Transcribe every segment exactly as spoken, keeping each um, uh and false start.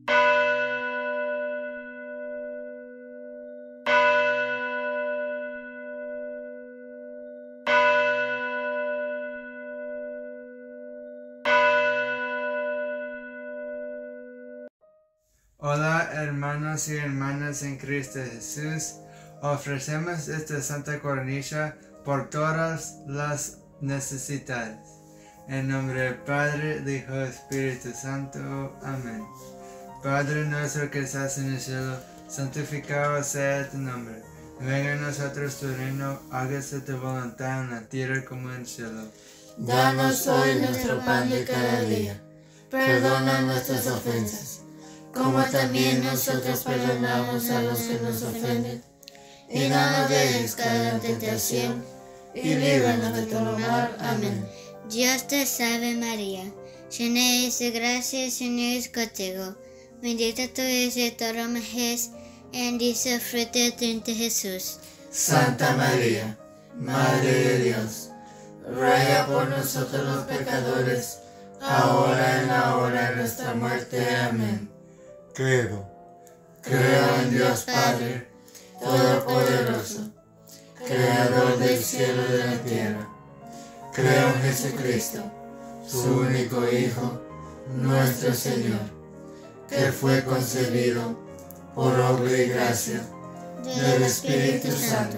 Hola hermanos y hermanas en Cristo Jesús, ofrecemos esta Santa Cornilla por todas las necesidades. En nombre del Padre, del Hijo y del Espíritu Santo. Amén. Padre nuestro que estás en el cielo, santificado sea tu nombre. Venga a nosotros tu reino, hágase tu voluntad en la tierra como en el cielo. Danos hoy nuestro pan de cada día. Perdona nuestras ofensas, como también nosotros perdonamos a los que nos ofenden. Y no nos dejes caer en tentación, y líbranos de todo mal. Amén. Dios te salve María, llena eres de gracia, el Señor es contigo. Bendita tú eres de todas las mujeres, y bendito el fruto de tu vientre Jesús. Santa María, Madre de Dios, ruega por nosotros los pecadores, ahora y en la hora de nuestra muerte. Amén. Credo. Creo en Dios Padre, Todopoderoso, Creador del cielo y de la tierra. Creo en Jesucristo, su único Hijo, nuestro Señor, que fue concebido por obra y gracia del Espíritu Santo.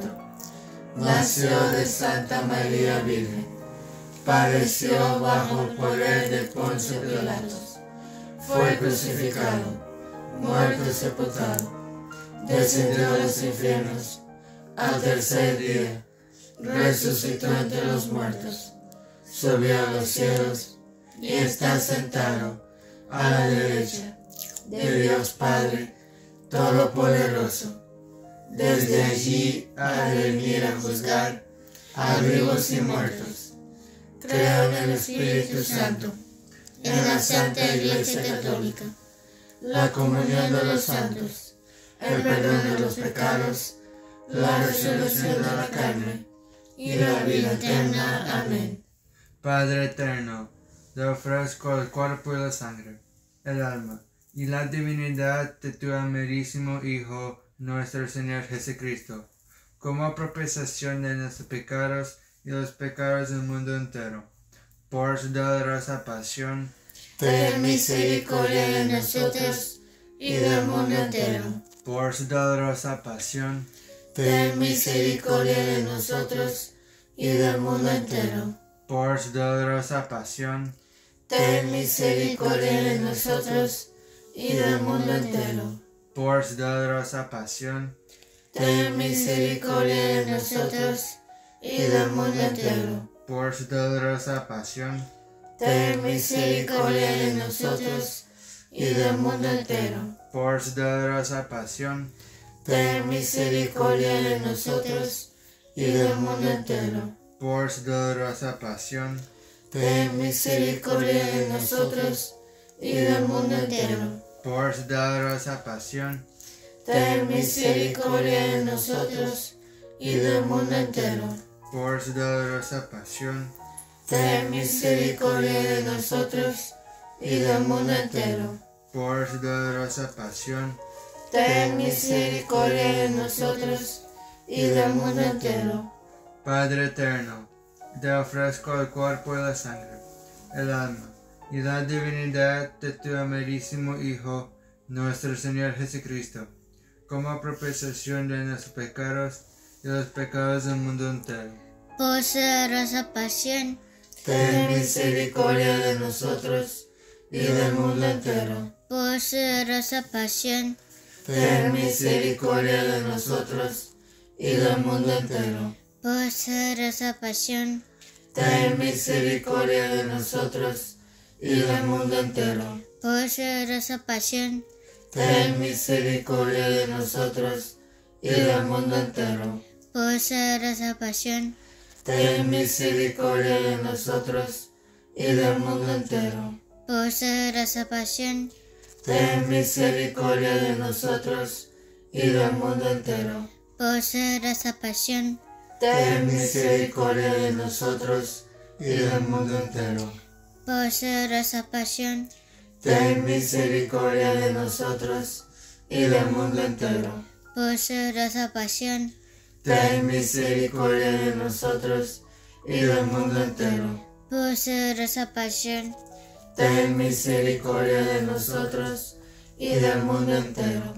Nació de Santa María Virgen, padeció bajo el poder de Poncio Pilatos, fue crucificado, muerto y sepultado, descendió a los infiernos, al tercer día resucitó entre los muertos, subió a los cielos y está sentado a la derecha de Dios Padre Todopoderoso. Desde allí ha de venir a juzgar a vivos y muertos. Creo en el Espíritu Santo, en la Santa Iglesia Católica, la comunión de los santos, el perdón de los pecados, la resurrección de la carne y la vida eterna. Amén. Padre eterno, te ofrezco el cuerpo y la sangre, el alma y la divinidad de tu amadísimo Hijo, nuestro Señor Jesucristo, como propiciación de nuestros pecados y los pecados del mundo entero. Por su dolorosa pasión, ten misericordia de nosotros y del mundo entero. Por su dolorosa pasión, ten misericordia de nosotros y del mundo entero. Por su dolorosa pasión, ten misericordia de nosotros y del mundo entero. Por su dolorosa pasión, ten misericordia de nosotros y del mundo entero. Por su dolorosa pasión, ten misericordia de nosotros y del mundo entero. Por su dolorosa pasión, ten misericordia de nosotros y del mundo entero. Por su dolorosa pasión, ten misericordia de nosotros y del mundo entero. Por su dolorosa pasión, ten misericordia de nosotros y del mundo entero. Por su dolorosa pasión, ten misericordia de nosotros y del mundo entero. Por su dolorosa pasión, ten misericordia de nosotros y del mundo entero. Padre eterno, te ofrezco el cuerpo y la sangre, el alma y la divinidad de tu amadísimo Hijo, nuestro Señor Jesucristo, como propiciación de nuestros pecados y los pecados del mundo entero. Por su dolorosa pasión, ten misericordia de nosotros y del mundo entero. Por su dolorosa pasión, ten misericordia de nosotros y del mundo entero. Por su dolorosa pasión, ten misericordia de nosotros y del mundo entero. Por su dolorosa pasión, ten misericordia de nosotros y del mundo entero. Por su dolorosa pasión, ten misericordia de nosotros y del mundo entero. Por su dolorosa pasión, ten misericordia de nosotros y del mundo entero. Por su dolorosa pasión, ten misericordia de nosotros y del mundo entero. Por su dolorosa pasión, ten misericordia de nosotros y del mundo entero. Por su dolorosa pasión, Ten misericordia de nosotros y del mundo entero. por su dolorosa pasión, Ten misericordia de nosotros y del mundo entero.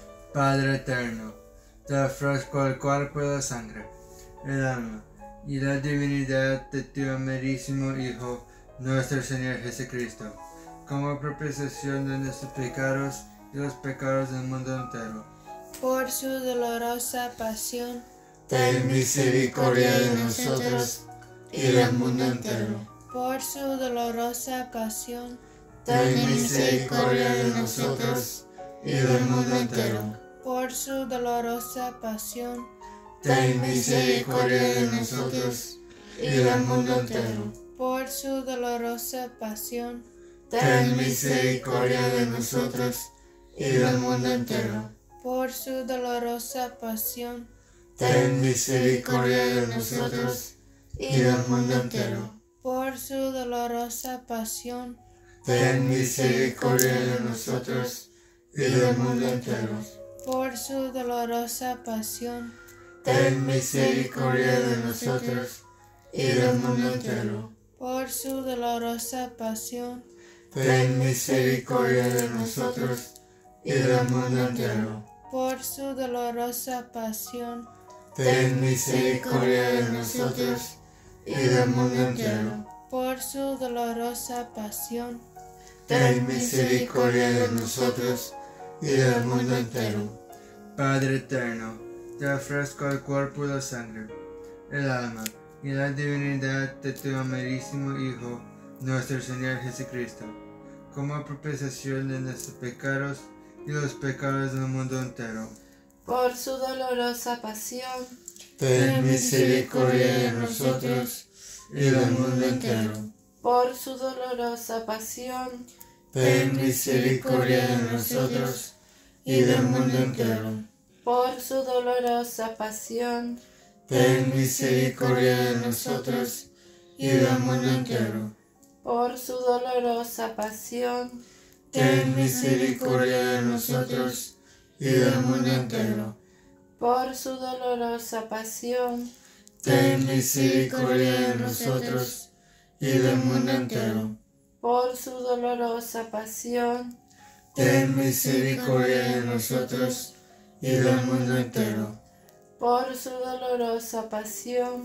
Padre eterno, te ofrezco el cuerpo y la sangre, el alma y la divinidad de tu amadísimo Hijo, nuestro Señor Jesucristo, como propiciación de nuestros pecados y los pecados del mundo entero. Por su dolorosa pasión, Ten misericordia de nosotros y del mundo entero. por su dolorosa pasión, Ten misericordia de nosotros y del mundo entero. por su dolorosa pasión, Ten misericordia de nosotros y del mundo entero. por su dolorosa pasión, Ten misericordia de nosotros y del mundo entero. por su dolorosa pasión, Ten misericordia de nosotros y del mundo entero. por su dolorosa pasión, Ten misericordia de nosotros y del mundo entero. por su dolorosa pasión, Ten misericordia de nosotros y del mundo entero. por su dolorosa pasión, Ten misericordia de nosotros y del mundo entero. por su dolorosa pasión, Ten misericordia de nosotros y del mundo entero. por su dolorosa pasión, Ten misericordia de nosotros y del mundo entero. Padre eterno, te ofrezco el cuerpo y la sangre, el alma y la divinidad de tu amadísimo Hijo, nuestro Señor Jesucristo, como propiciación de nuestros pecados y los pecados del mundo entero. Por su dolorosa pasión, Ten misericordia de nosotros y del mundo entero. por su dolorosa pasión, Ten misericordia de nosotros y del mundo entero. por su dolorosa pasión, Ten misericordia de nosotros y del mundo entero. por su dolorosa pasión, Ten misericordia de nosotros y del mundo entero. por su dolorosa pasión, Ten misericordia de nosotros y del mundo entero. por su dolorosa pasión, Ten misericordia de nosotros y del mundo entero. por su dolorosa pasión,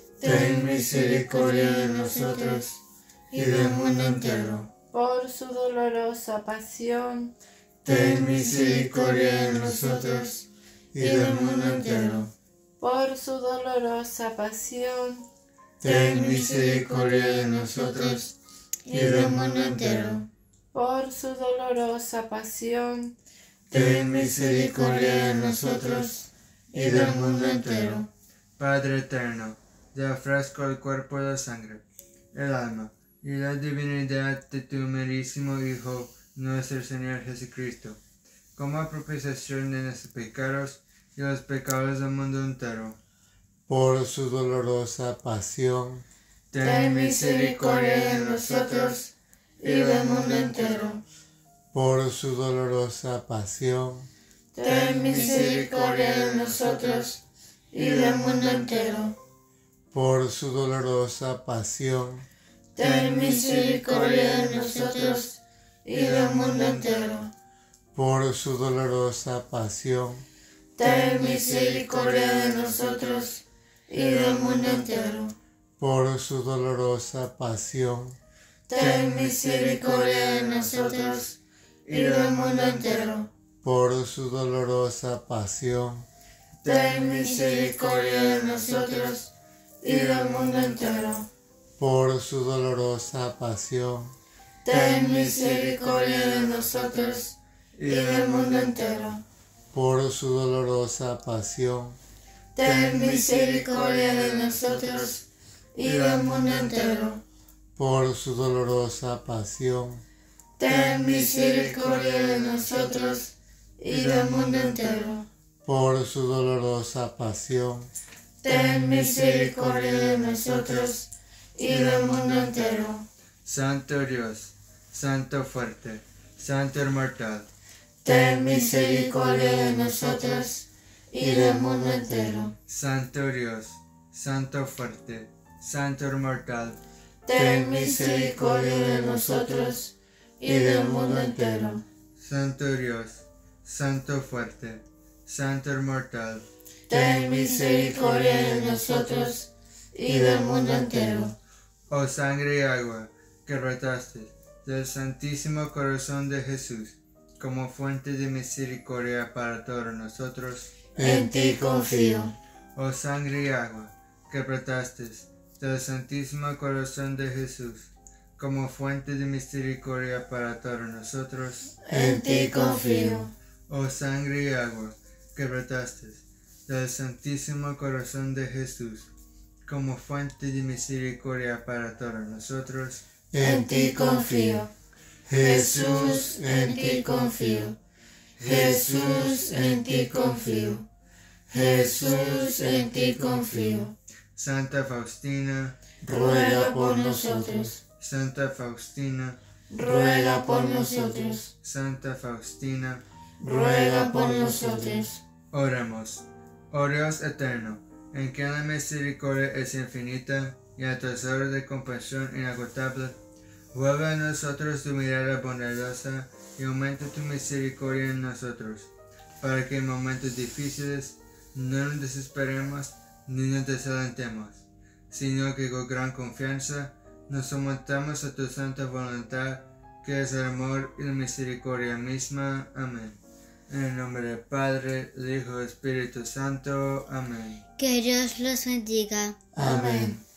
Ten misericordia de nosotros y del mundo entero. por su dolorosa pasión, Ten misericordia de nosotros y del mundo entero. por su dolorosa pasión, Ten misericordia de nosotros y del mundo entero. por su dolorosa pasión, Ten misericordia de nosotros y del mundo entero. Padre eterno, te ofrezco el cuerpo y la sangre, el alma y la divinidad de tu amadísimo Hijo, nuestro Señor Jesucristo, como propiciación de nuestros pecados y los pecados del mundo entero. Por su dolorosa pasión, Ten misericordia de nosotros y del mundo entero. Por su dolorosa pasión, ten misericordia de nosotros y del mundo entero. Por su dolorosa pasión, ten misericordia de nosotros y del mundo entero. Por su dolorosa pasión, ten misericordia de nosotros y del mundo entero. Por su dolorosa pasión, ten misericordia de nosotros y del mundo entero. Por su dolorosa pasión, ten misericordia de nosotros y del mundo entero. Por su dolorosa pasión, ten misericordia de nosotros y del mundo entero. Por su dolorosa pasión, ten misericordia de nosotros y del mundo entero. Por su dolorosa pasión, ten misericordia de nosotros y del mundo entero. Por su dolorosa pasión, ten misericordia de nosotros y del mundo entero. Santo Dios, Santo fuerte, Santo inmortal, ten misericordia de nosotros y del mundo entero. Santo Dios, Santo fuerte, Santo inmortal, ten misericordia de nosotros y del mundo entero. Santo Dios, Santo fuerte, Santo inmortal, ten misericordia de nosotros y del mundo entero. Oh sangre y agua que brotaste del Santísimo Corazón de Jesús, como fuente de misericordia para todos nosotros, en ti confío. Oh sangre y agua que brotaste del Santísimo Corazón de Jesús, como fuente de misericordia para todos nosotros, en ti confío. Oh sangre y agua que brotaste del Santísimo Corazón de Jesús, como fuente de misericordia para todos nosotros, en ti confío. Jesús, en ti confío. Jesús, en ti confío. Jesús, en ti confío. Santa Faustina, ruega por nosotros. Santa Faustina, ruega por nosotros. Santa Faustina, ruega por nosotros. Oremos. Oh Dios eterno, en quien la misericordia es infinita y el tesoro de compasión inagotable, vuelve a nosotros tu mirada bondadosa y aumenta tu misericordia en nosotros, para que en momentos difíciles no nos desesperemos ni nos desalentemos, sino que con gran confianza nos sometamos a tu santa voluntad, que es el amor y la misericordia misma. Amén. En el nombre del Padre, del Hijo y del Espíritu Santo. Amén. Que Dios los bendiga. Amén.